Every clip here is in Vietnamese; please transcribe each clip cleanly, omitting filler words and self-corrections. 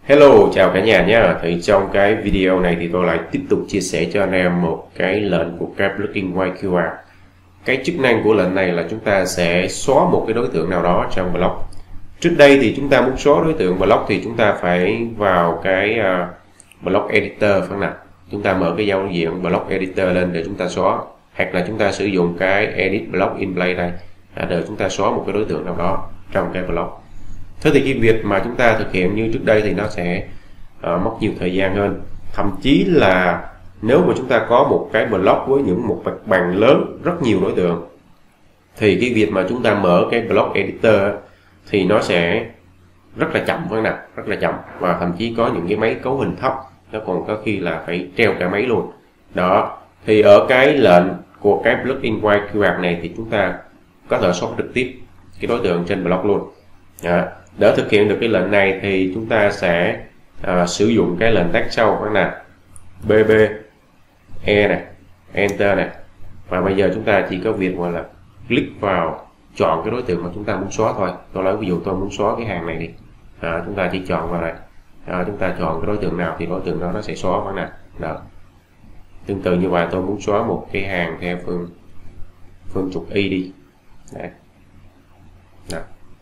Hello, chào cả nhà nhé. Thì trong cái video này thì tôi lại tiếp tục chia sẻ cho anh em một cái lệnh của cái plugin YQR. Cái chức năng của lệnh này là chúng ta sẽ xóa một cái đối tượng nào đó trong blog. Trước đây thì chúng ta muốn xóa đối tượng blog thì chúng ta phải vào cái blog editor phải không nào? Chúng ta mở cái giao diện blog editor lên để chúng ta xóa, hoặc là chúng ta sử dụng cái edit blog in place này để chúng ta xóa một cái đối tượng nào đó trong cái blog. Thế thì cái việc mà chúng ta thực hiện như trước đây thì nó sẽ mất nhiều thời gian hơn. Thậm chí là nếu mà chúng ta có một cái blog với một mặt bằng lớn rất nhiều đối tượng thì cái việc mà chúng ta mở cái blog editor thì nó sẽ rất là chậm phải không nào? Rất là chậm, và thậm chí có những cái máy cấu hình thấp nó còn có khi là phải treo cả máy luôn. Đó, thì ở cái lệnh của cái plugin YQR này thì chúng ta có thể xóa trực tiếp cái đối tượng trên blog luôn. Đó. Để thực hiện được cái lệnh này thì chúng ta sẽ sử dụng cái lệnh tag sau đó là bb e này, enter này, và bây giờ chúng ta chỉ có việc gọi là click vào chọn cái đối tượng mà chúng ta muốn xóa thôi. Tôi lấy ví dụ tôi muốn xóa cái hàng này đi, chúng ta chỉ chọn vào đây, chúng ta chọn cái đối tượng nào thì đối tượng đó nó sẽ xóa vào nè. Đó, tương tự như vậy tôi muốn xóa một cái hàng theo phương trục y đi. Đấy. Đó.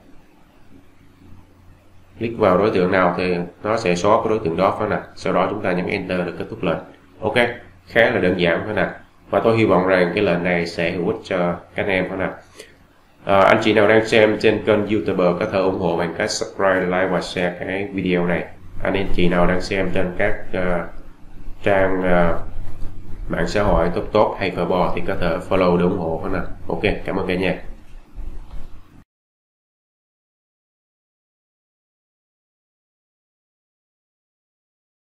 Click vào đối tượng nào thì nó sẽ xóa cái đối tượng đó phải nè. Sau đó chúng ta nhấn enter để kết thúc lệnh. Ok, khá là đơn giản phải nè. Và tôi hy vọng rằng cái lệnh này sẽ hữu ích cho các anh em phải nè. Anh chị nào đang xem trên kênh YouTube có thể ủng hộ bằng cách subscribe, like và share cái video này. Anh chị nào đang xem trên các trang mạng xã hội top hay Weibo thì có thể follow để ủng hộ phải nè. Ok, cảm ơn cả nhà.